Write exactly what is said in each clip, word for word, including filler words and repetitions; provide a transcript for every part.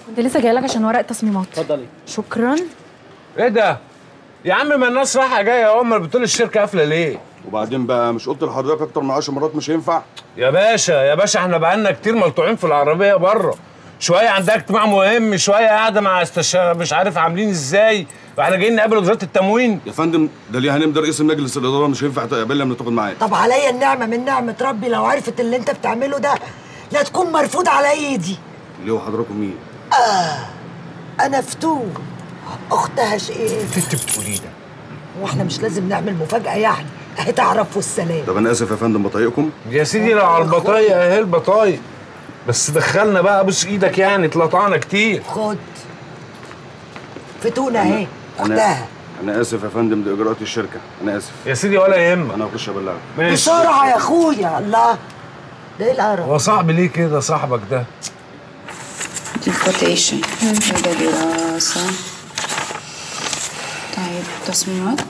كنت لسه جايه لك عشان ورق التصميمات. اتفضلي. شكرا. ايه ده؟ يا عم ما الناس رايحه جايه اهو، امال بتقول الشركه قافله ليه؟ وبعدين بقى مش قلت لحضرتك اكتر من عشر مرات مش هينفع؟ يا باشا يا باشا احنا بقالنا كتير ملطوعين في العربيه بره، شويه عندها اجتماع مهم، شويه قاعده مع استشاره مش عارف عاملين ازاي، واحنا جايين نقابل وزاره التموين. يا فندم ده ليه هنمضي رئيس مجلس الاداره مش هينفع تقابلنا لما تاخد معايا. طب عليا النعمه من نعمه ربي لو عرفت اللي انت بتعمله ده لا تكون مرفوض على ايدي. ليه وحضراتكم مين؟ اه انا فتون اختها شقيقة. انت بتقولي ده؟ واحنا مش لازم نعمل مفاجاه يعني، اهي تعرف والسلام. طب انا اسف يا فندم بطايقكم. يا سيدي لو على البطايق اهي البطايق، بس دخلنا بقى بص ايدك يعني اتلطعنا كتير. خد فتون اهي اختها. انا اسف يا فندم دي اجراءات الشركه، انا اسف. يا سيدي ولا يهمك، انا هخش ابلغك. ماشي بسرعه يا اخويا. الله ده ايه القرف؟ هو صعب ليه كده صاحبك ده؟ دي كوتيشن وده دراسة. طيب تصميمات.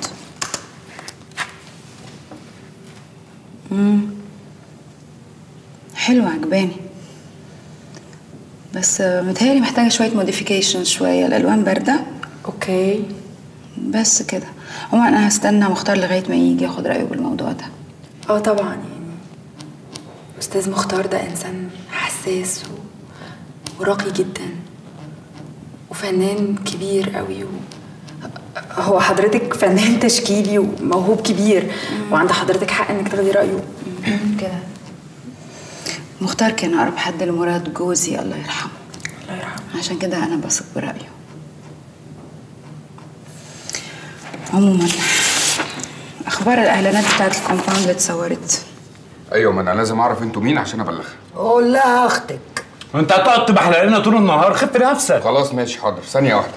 امم حلوة عجباني، بس متهيألي محتاجة شوية موديفيكيشن، شوية الألوان باردة. اوكي بس كده. عموما أنا هستنى مختار لغاية ما يجي ياخد رأيه بالموضوع ده. اه طبعا، يعني استاذ مختار ده انسان حساس و... وراقي جدا وفنان كبير قوي و... هو حضرتك فنان تشكيلي وموهوب كبير، مم. وعند حضرتك حق انك تاخدي رايه كده. مختار كان اقرب حد لمراد جوزي الله يرحمه. الله يرحمه. عشان كده انا بثق برايه. عموما اخبار الاعلانات بتاعت الكومباوند اللي اتصورت. ايوه ما انا لازم اعرف انتوا مين عشان ابلغها. قول لها اختك. وانت هتقعد تبحلق لنا طول النهار؟ خف نفسك. خلاص ماشي حاضر، ثانيه واحده.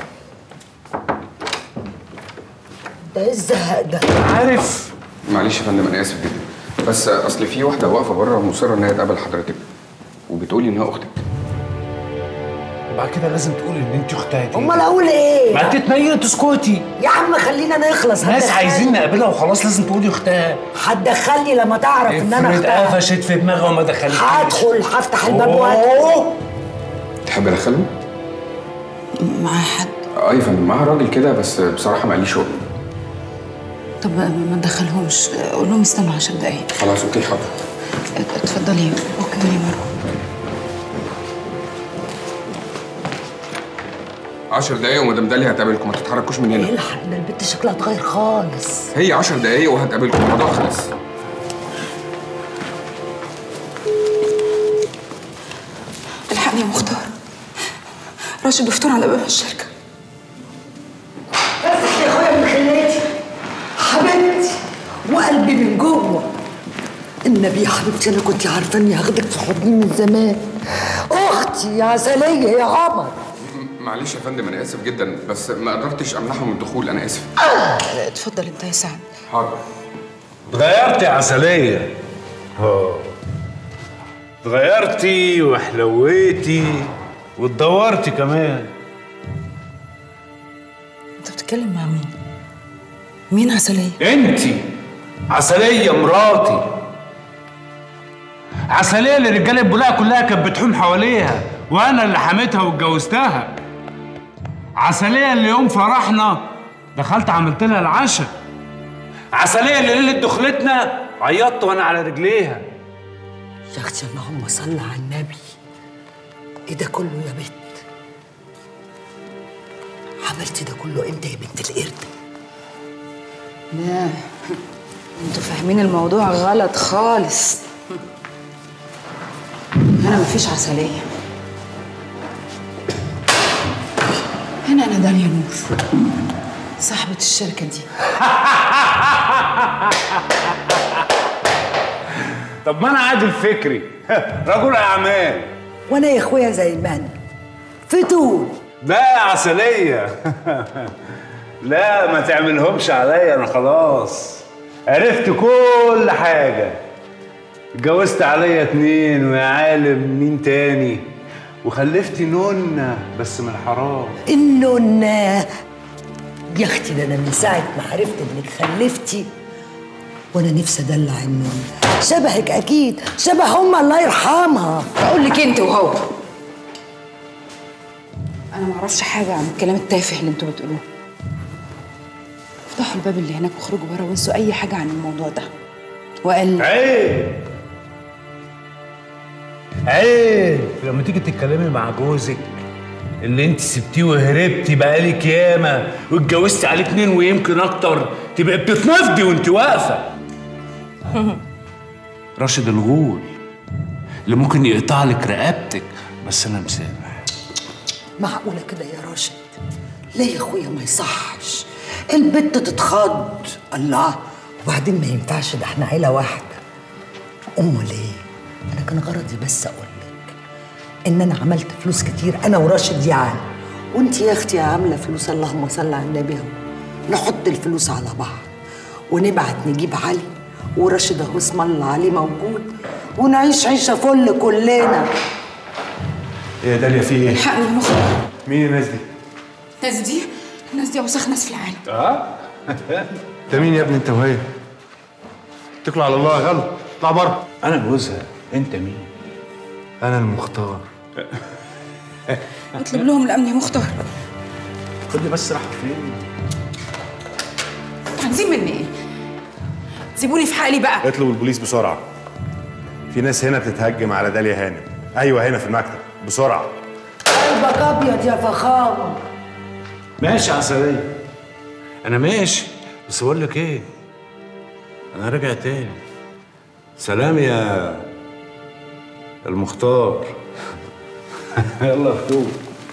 ده ايه الزهق ده؟ عارف معلش يا فندم انا اسف جدا، بس اصل في واحده واقفه بره مصره ان هي تقابل حضرتك وبتقولي ان هي اختك. وبعد كده لازم تقولي ان انت اختها دي. امال اقول ايه؟ ما تتنيلي تسكتي يا عم خلينا نخلص. ناس عايزين نقابلها وخلاص لازم تقولي اختها. هتدخلني لما تعرف ان انا اختها. افرض قفشت في دماغها وما دخلتنيش. هدخل هفتح الباب وادخل. تحب ادخله؟ معاه حد؟ اه يا فندم معاه راجل كده بس بصراحه ما قاليش شغل. طب ما تدخلهمش، قول لهم استنوا عشر دقايق. خلاص اوكي حاضر. اتفضلي. اوكي يا مروه. عشر دقايق ومدام داليا هتقابلكم، ما تتحركوش من هنا. الحق ده البنت شكلها اتغير خالص. هي عشر دقايق وهتقابلكم، الموضوع خلص. الحقني يا مختار، راشد وفتون على باب الشركه. بس يا اخويا من خلاتي حبيبتي وقلبي من جوه. النبي يا حبيبتي انا كنت عارفه اني هاخدك في حضني من زمان. اختي يا عسليه يا عمر. معلش يا فندم انا اسف جدا بس ما قدرتش امنعهم من الدخول، انا اسف. آه. اتفضل انت يا سعد. حاضر. اتغيرتي يا عسليه. اه اتغيرتي وحلويتي واتدورتي كمان. انت بتتكلم مع مين؟ مين عسليه؟ انتي عسليه مراتي. عسليه اللي رجاله البلاقه كلها كانت بتحوم حواليها وانا اللي حميتها واتجوزتها. عسليه اللي يوم فرحنا دخلت عملت لها العشاء. عسليه اللي ليله دخلتنا عيطت وانا على رجليها. يا اختي اللهم صل على النبي. ايه ده كله يا بنت؟ عملتي ده كله امتى يا بنت القرد؟ لا انتوا فاهمين الموضوع غلط خالص. هنا مفيش عسلية، هنا أنا داليا نور صاحبة الشركة دي. طب ما أنا عادل فكري رجل أعمال. وأنا يا إخويا زي ما أنا فتون. لا يا عسلية لا ما تعملهمش عليا، أنا خلاص عرفت كل حاجة. اتجوزت عليا اتنين ويا عالم مين تاني، وخلفتي نونة بس من الحرام. النونة يا اختي ده انا من ساعة ما عرفت انك خلفتي وانا نفسي ادلع النونة. شبهك اكيد، شبه امها الله يرحمها. اقول لك انت وهو انا ما اعرفش حاجه عن الكلام التافه اللي انتوا بتقولوه. افتحوا الباب اللي هناك واخرجوا بره وانسوا اي حاجه عن الموضوع ده. وقال عيب عيب لما تيجي تتكلمي مع جوزك اللي انت سبتيه وهربتي بقالك ياما واتجوزتي عليه اتنين ويمكن اكتر تبقى بتتنفضي وانت واقفه. راشد الغول اللي ممكن يقطع لك رقبتك، بس انا مسامح. معقولة كده يا راشد؟ ليه يا اخويا ما يصحش؟ البت تتخض. الله، وبعدين ما ينفعش، ده احنا عيلة واحدة. امال ليه؟ انا كان غرضي بس اقول لك ان انا عملت فلوس كتير انا وراشد يعني، وانت يا اختي عاملة فلوس اللهم صل على النبي اهو. نحط الفلوس على بعض ونبعت نجيب علي، وراشد اهو اسم الله عليه موجود، ونعيش عيشة فل كلنا. ايه يا داليا في ايه؟ الحقني يا مختار. مين الناس دي؟ الناس دي الناس دي اوسخ ناس في العالم. اه انت مين يا ابني انت وهي؟ اتكلوا على الله يا غلو، اطلع بره. انا جوزها، انت مين؟ انا المختار. اطلب لهم الامن يا مختار. خدي بس راح فين؟ عايزين مني ايه؟ سيبوني في حالي بقى. اطلبوا البوليس بسرعه. في ناس هنا بتتهجم على داليا هانم. ايوه هنا في المكتب، بسرعه. قلبك ابيض يا فخامه. ماشي عسلية، أنا ماشي، بس بقول لك إيه؟ أنا راجع تاني. سلام يا المختار. يلا يا فتوح.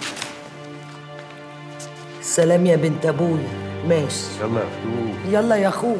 سلام يا بنت ابويا. ماشي. يلا يا فتوح. يلا يا اخويا.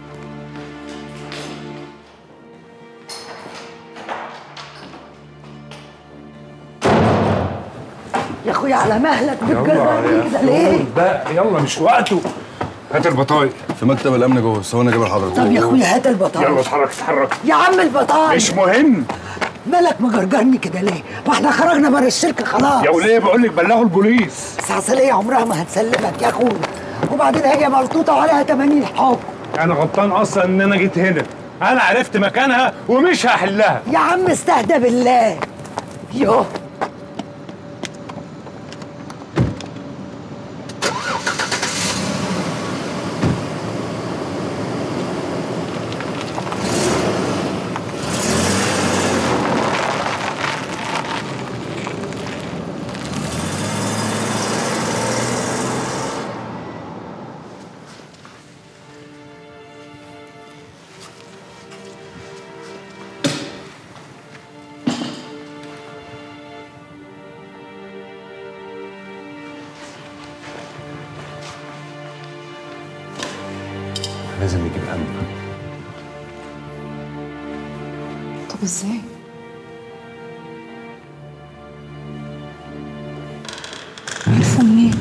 يا اخويا على مهلك بتجربني كده ليه؟ بقى يلا مش وقته. هات البطايق. في مكتب الامن جوه، ثواني اجيبها لحضرتك. طب يا اخويا هات البطايق. يلا اتحرك اتحرك. يا عم البطايق مش مهم. مالك مجرجرني كده ليه؟ ما احنا خرجنا بره الشركه خلاص. يا وليه بقول لك بلغوا البوليس. بس عسلية عمرها ما هتسلمك يا اخويا، وبعدين هي ملطوطه وعليها ثمانين حكم. أنا غلطان أصلا إن أنا جيت هنا. أنا عرفت مكانها ومش هحلها. يا عم استهدى بالله. يوه لازم نجيب امن. طب ازاي؟ عرفوا منين؟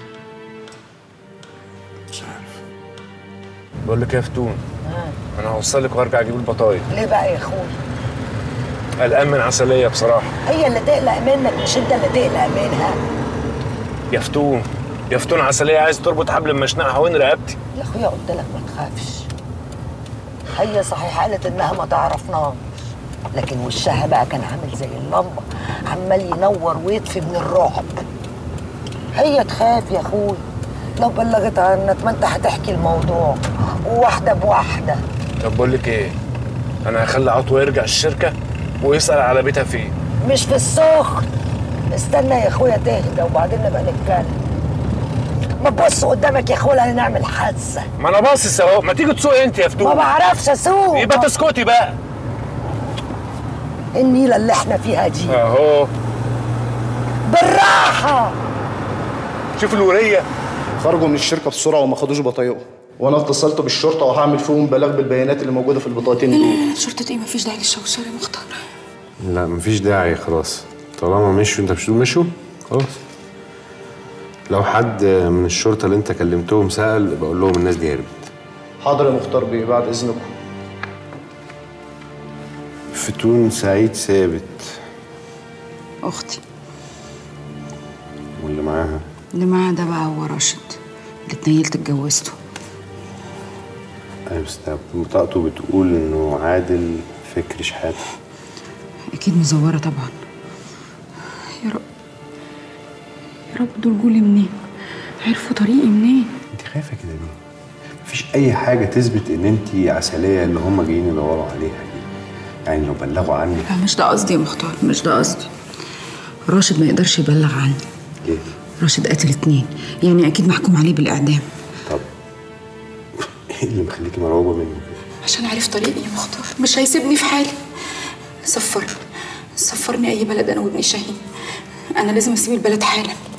مش عارف. بقول لك إيه يا فتون؟ أنا هوصلك وهرجع أجيب البطايق. ليه بقى يا اخويا؟ قلقان من عسلية بصراحة. هي اللي تقلق منك مش انت اللي تقلق منها. يا فتون يا فتون، عسلية عايز تربط حبل مشنقة حوالين رقبتي. يا اخويا قلت لك ما تخافش. هي صحيح قالت انها ما تعرفناش، لكن وشها بقى كان عامل زي اللمبه، عمال ينور ويطفي من الرعب. هي تخاف يا اخويا، لو بلغت عنك ما انت هتحكي الموضوع وواحده بواحده. طب بقول لك ايه؟ انا هخلي عطوه يرجع الشركه ويسال على بيتها فين. مش في السخن، استنى يا اخويا تهدى وبعدين نبقى نتكلم. ما تبص قدامك يا اخويا هنعمل حادثه. ما انا باصص اهو، ما تيجي تسوقي انت يا فتون. ما بعرفش اسوق. يبقى تسكتي بقى. النيله اللي احنا فيها دي اهو بالراحه. شوف الوريه. خرجوا من الشركه بسرعه وما خدوش بطايقهم، وانا اتصلت بالشرطه وهعمل فيهم بلاغ بالبيانات اللي موجوده في البطاقتين دول. شرطة ايه؟ مفيش داعي للشوشرة يا مختار. لا مفيش داعي خلاص، طالما مشوا انت مش تقول مشوا خلاص. لو حد من الشرطه اللي انت كلمتهم سأل بقول لهم الناس دي هربت. حاضر يا مختار بيه، بعد اذنكم. فتون سعيد ثابت اختي واللي معاها اللي معاه ده بقى هو راشد اللي اتنيلت اتجوزته. ايوه بس بطاقته بتقول انه عادل فكري شحاته. اكيد مزوره طبعا. يا رب يا رب دول جولي منين؟ عرفوا طريقي منين؟ انت خايفه كده ليه؟ مفيش اي حاجه تثبت ان انت عسليه اللي هم جايين يدوروا عليها دي. يعني لو بلغوا عنك. لا مش ده قصدي يا مختار، مش ده قصدي. راشد ما يقدرش يبلغ عني. ليه؟ راشد قتل اتنين، يعني اكيد محكوم عليه بالاعدام. طب ايه اللي مخليكي مرعوبه منه كده؟ عشان عارف طريقي يا مختار، مش هيسيبني في حالي. سفر سفرني اي بلد انا وابن شاهين. انا لازم اسيب البلد حالا.